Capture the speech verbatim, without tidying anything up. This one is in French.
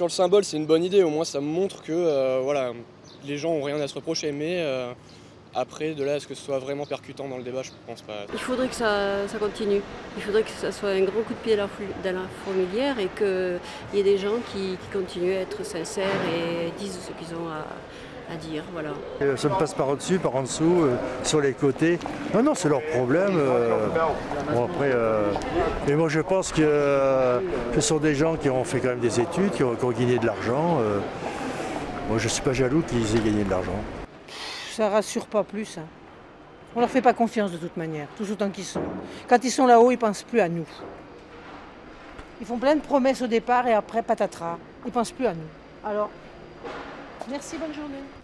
sur le symbole, c'est une bonne idée. Au moins, ça montre que euh, voilà, les gens ont rien à se reprocher. Mais euh, après, de là à ce que ce soit vraiment percutant dans le débat, je pense pas. Il faudrait que ça, ça continue. Il faudrait que ça soit un gros coup de pied dans la, dans la fourmilière et qu'il y ait des gens qui, qui continuent à être sincères et disent ce qu'ils ont à, à dire. Voilà. Ça me passe par au-dessus, par en dessous, euh, sur les côtés. Non, non, c'est leur problème. Euh, bon, après, euh, mais moi je pense que euh, ce sont des gens qui ont fait quand même des études, qui ont, qui ont gagné de l'argent. Euh, moi je ne suis pas jaloux qu'ils aient gagné de l'argent. Ça rassure pas plus. Hein. On leur fait pas confiance de toute manière, tout autant qu'ils sont. Quand ils sont là-haut, ils pensent plus à nous. Ils font plein de promesses au départ et après, patatras. Ils pensent plus à nous. Alors, merci, bonne journée.